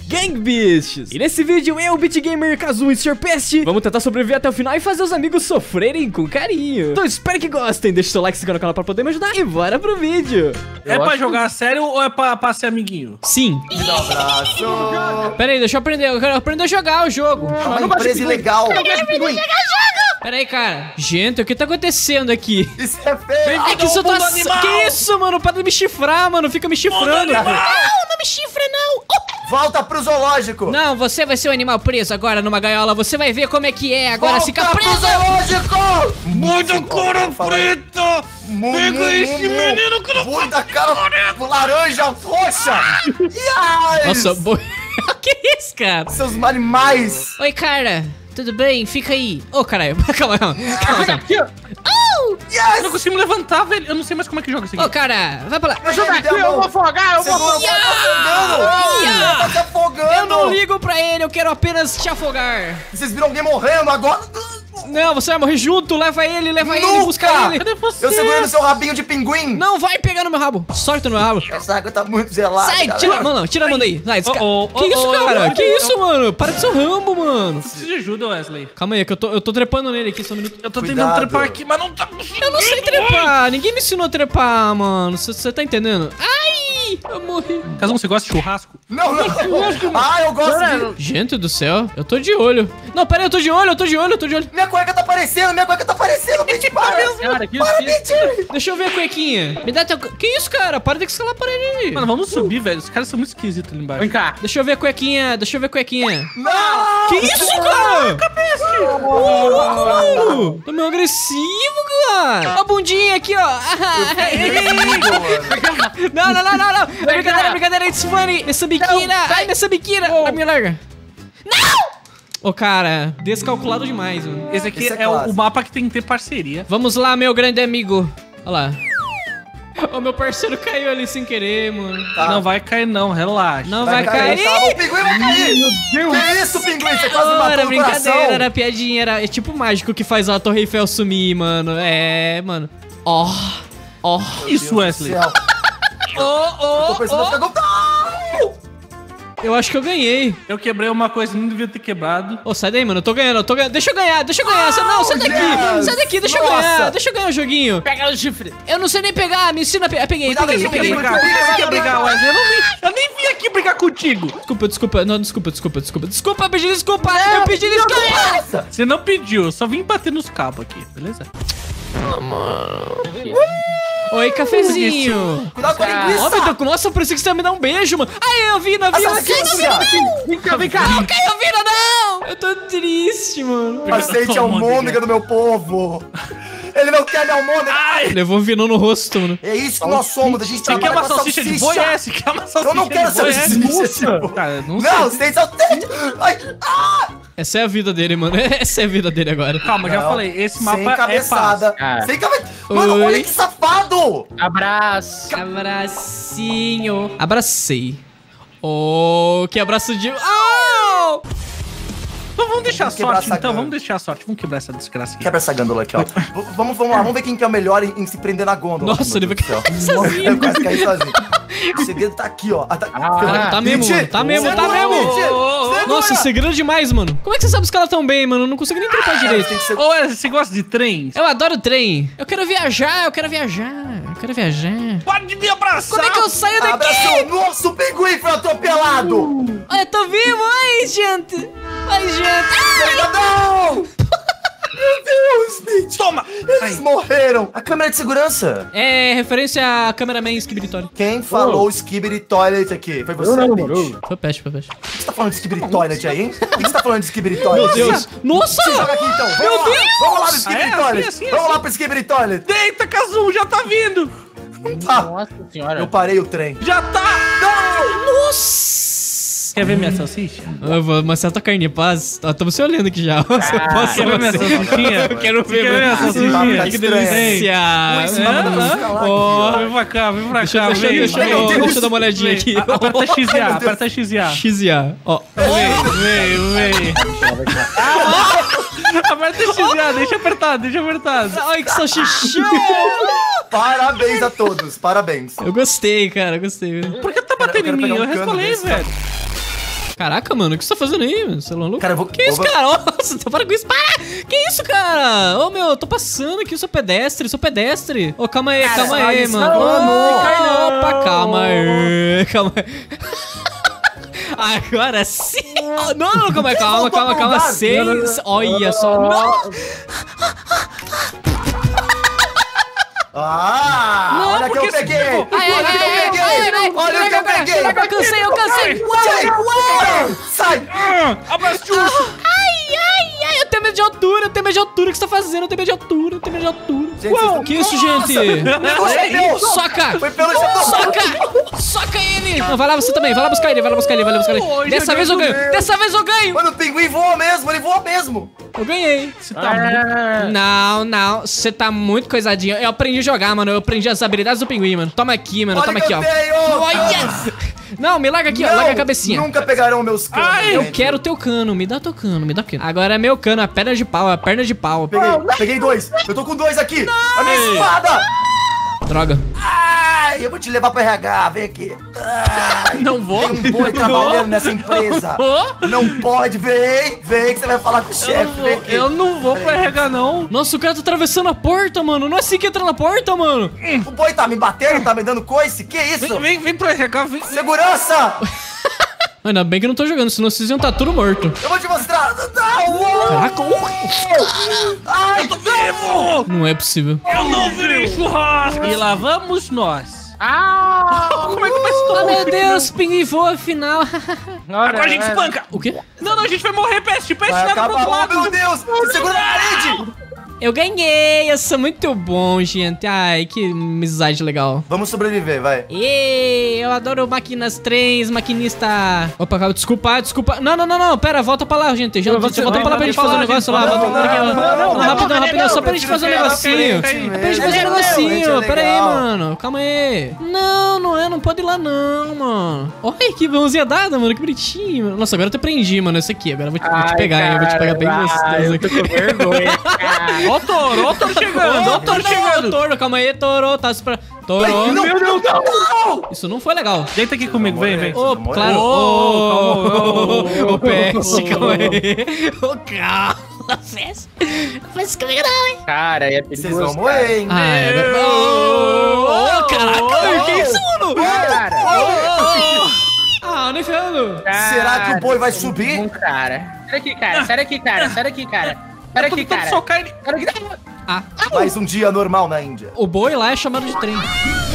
Gang Beasts. E nesse vídeo eu, BitGamer, Kazu e Sr. Pest vamos tentar sobreviver até o final e fazer os amigos sofrerem com carinho. Então espero que gostem, deixa o seu like e se inscreva no canal pra poder me ajudar e bora pro vídeo. É pra jogar sério ou é pra ser amiguinho? Sim. Um abraço. Pera aí, deixa eu aprender, eu quero aprender a jogar o jogo. Uma empresa ilegal. Pera aí, cara. Gente, o que tá acontecendo aqui? Isso é feio. Que situação? Que isso, mano? Para de me chifrar, mano. Fica me chifrando. Não me chifra, não. Volta pro zoológico. Não, você vai ser um animal preso agora numa gaiola. Você vai ver como é que é agora ficar Volta pro preso. zoológico. Muita cara preta! Pega esse menino que não Muita cara laranja roxa. Yes. Nossa, que isso, cara? Seus animais. Oi, cara. Tudo bem? Fica aí. Ô, caralho. Calma. Eu não consigo me levantar, velho. Eu não sei mais como é que joga isso aqui. Ô, cara, vai pra lá. Ajuda aqui, eu vou afogar, eu vou afogando. Tá se afogando. Eu não ligo pra ele, eu quero apenas te afogar. Vocês viram alguém morrendo agora? Não, você vai morrer junto. Leva ele, Nunca. busca ele. Cadê você? Eu segurando seu rabinho de pinguim. Não vai pegar no meu rabo. Sorte no meu rabo. Essa água tá muito gelada. Sai, galera. tira a mão, não. Tira a mão daí. Vai, que isso, oh, cara? oh, Que isso, mano? Para de ser o Rambo, mano. Preciso de ajuda, Wesley. Calma aí, que eu tô trepando nele aqui, só um minuto. Eu tô Cuidado. tentando trepar aqui, mas não tá conseguindo. Eu não sei trepar. Ninguém me ensinou a trepar, mano. Você tá entendendo? Ai, eu morri. Casão, você gosta de churrasco? Não. Ah, eu gosto de... Gente do céu, eu tô de olho. Não, pera aí, eu tô de olho. Minha cueca tá aparecendo, Bitch, para. Cara, que Para, difícil. Bitch. Deixa eu ver a cuequinha. Me dá teu... Que isso, cara? Para de escalar a parede aí. Mano, vamos subir, velho. Os caras são muito esquisitos ali embaixo. Vem cá. Deixa eu ver a cuequinha. Não. Que isso, cara? Tô meio agressivo, cara. Ó a bundinha aqui, ó. Não. É brincadeira, it's funny. Minha sambiquira. Ai, minha sambiquira. Ai, me larga. Não! Ô, cara, descalculado demais, mano. Esse aqui Esse é é clássico. o mapa que tem que ter parceria. Vamos lá, meu grande amigo. Olha lá. Ô, meu parceiro caiu ali sem querer, mano. Tá. Não vai cair, não. Relaxa. Não vai cair. Tá, o pinguim vai cair. Meu Deus. Que isso, pinguim? Você quase matou Era no brincadeira, coração. era piadinha. É tipo mágico que faz a Torre Eiffel sumir, mano. É, mano. Ó. Isso, Wesley. Tô pensando em pegar... Eu acho que eu ganhei. Eu quebrei uma coisa que não devia ter quebrado. Ô, sai daí, mano. Eu tô ganhando. Deixa eu ganhar. Não, sai daqui. yes. Sai daqui, deixa eu Nossa. ganhar. Deixa eu ganhar o joguinho. Pega o chifre. Eu não sei nem pegar. Me ensina a pegar. Peguei. Cuidado aí, Você quer brigar, Wesley? Eu nem vim aqui brigar contigo. Desculpa. Não, desculpa. Eu pedi desculpa. Eu pedi desculpa. Você não pediu, eu só vim bater nos cabos aqui, beleza? Oi, cafezinho. Cuidado com a Ó, linguiça. Vitor, nossa, parecia que você ia me dar um beijo, mano. Ai, eu vi. Essa linguiça. Vem cá. Não caiu vida, não! Eu tô triste, mano. Aceite a almôndega do meu povo. Ele não quer minha almôndega. Levou um vinô no rosto, mano. É isso que nós somos. A gente Você quer trabalha uma com salsicha de boi? É, você quer uma salsicha Eu não quero de boi? salsicha, tipo. Cara, não Não, você tem salsicha. Ai, Essa é a vida dele, mano. Essa é a vida dele agora. Calma, já Não, falei, esse mapa sem é cabeçada. paz. Sem cabeçada. Mano, Oi. olha que safado. Abraço. Abracinho. Abracei. Oh, que abraço de... Oh! Então vamos deixar a Vamos quebrar sorte, essa então. gana. Vamos deixar a sorte. Vamos quebrar essa desgraça aqui. Quebra essa gândola aqui, ó. Vamos lá, vamos ver quem que é o melhor em se prender na gôndola. Nossa, ele vai Meu Deus cair do céu. sozinho. Eu quase caí sozinho. O segredo tá aqui, ó. Tá mesmo, Mentira. mano. Tá mesmo. Segura. Nossa, segredo demais, mano. Como é que você sabe escalar tão bem, mano? Eu não consigo nem trepar direito. Tem que ser... Ô, Wesley, você gosta de trens? Eu adoro trem. Eu quero viajar. Pode me abraçar! Como é que eu saio daqui? Abraço, nosso pinguim foi atropelado. Olha, tô vivo. Ai, gente. Não! Meu Deus, Mitch. Toma! Eles morreram. A câmera de segurança. É referência a cameraman Skibidi Quem falou Skibidi Toilet aqui? Foi você, Mitch. Foi peste. O que você tá falando de Skibidi Toilet aí, hein? O que você tá falando de Skibidi Toilet? Meu Deus. Nossa! Joga aqui então. Meu Deus! Vamos lá pro Skibidi Ah, é? Toilet. Assim, Vamos lá pro Skibidi Toilet. Deita, Kazu, já tá vindo! Ah, Nossa senhora. eu parei o trem. Já tá! Nossa! Quer ver minha salsicha? Eu vou amassar tua carne, paz. Estamos se olhando aqui já. Você posso Quer ver minha salsichinha? Eu quero ver, Quer ver minha mano. salsichinha? Que Estranho. delícia! Ó, Vem pra cá, vem pra deixa cá, vem. eu dar uma olhadinha aqui. Aperta XA, aperta XA. XA, ó. Vem. Aperta XA, deixa apertado. Ai, que salsichão! Parabéns a todos, parabéns. Eu gostei, cara, eu gostei. Por que tá batendo em quero mim? pegar um Eu cano resvalei, desse, velho. Caraca, mano, o que você tá fazendo aí, mano? Você é louco? Cara, eu vou... Que isso, cara? Nossa, para com isso. Para! Que isso, cara? Ô, meu, eu tô passando aqui, eu sou pedestre, Ô, calma aí, mano. Opa, calma aí. Agora sim. Não, calma. 6. Olha só. Não. Olha o que eu peguei! Olha o que eu peguei! Eu cansei! Sai! Abraço, urso! Ai, eu tenho medo de altura, O que você tá fazendo? Eu tenho medo de altura, Gente, que isso, gente? Soca! Foi pelo chão! Soca ele! Não, vai lá você também, vai lá buscar ele. Dessa vez eu ganho! Mano, o pinguim voa mesmo, ele voa mesmo! Eu ganhei. Você tá muito... Não, você tá muito coisadinho. Eu aprendi a jogar, mano. Eu aprendi as habilidades do pinguim, mano. Toma aqui, mano. Toma aqui, ó. Olha! Não, me larga aqui, ó. Larga a cabecinha. Nunca pegarão meus canos. Eu quero teu cano. Me dá teu cano. Agora é meu cano, a perna de pau, Peguei 2. Eu tô com 2 aqui. A minha espada. Droga. Ai, eu vou te levar pro RH. Vem aqui. Não vou. Tem um boi trabalhando nessa empresa. Não pode. Vem que você vai falar com o chefe. Eu não vou pro RH, não. Nossa, o cara tá atravessando a porta, mano. Não é assim que entra na porta, mano. O boi tá me batendo, tá me dando coice. Que isso? Vem pro RH, vem. Segurança! Ainda bem que eu não tô jogando, senão vocês iam estar tudo morto. Eu vou te mostrar. Caraca. Ai, eu tô vivo! Não é possível. Eu não virei churrasco. E lá vamos nós. Como é que vai se Oh, meu Deus, pinguim voa, afinal. Agora a gente espanca. O quê? Não, a gente vai morrer, peste Vai nada pro outro acabar. lado. Oh, meu Deus! Segura na parede! Eu ganhei, eu sou muito bom, gente. Ai, que amizade legal. Vamos sobreviver, vai. Eu adoro máquinas 3, maquinista. Opa, calma, desculpa. Não, pera, volta pra lá, gente. Volta pra lá pra gente fazer um negócio lá. Rapidão, só pra gente fazer um negocinho. Pera aí, mano. Calma aí. Não pode ir lá não, mano. Olha que mãozinha dada, mano, que bonitinho. Mano. Nossa, agora eu te prendi, mano, esse aqui. Agora eu vou te pegar, hein. Eu vou te pegar bem gostoso aqui. Eu tô com vergonha, cara. Ó o touro chegando. Touro, calma aí, touro, tá esperando. Touro. Não. Isso não foi legal. Deita aqui comigo, vem. Ô, claro. Ô, peste, calma aí. Ô, calma, festa. Faz comigo não, hein. Cara, é Vocês vão morrer, hein? Ô, caraca, que isso, mano? Nem ferrando. Será que o boi vai subir? Cara. Sai daqui, cara. Pera aqui, cara. Socar ele. Mais um dia normal na Índia. O boi lá é chamado de trem.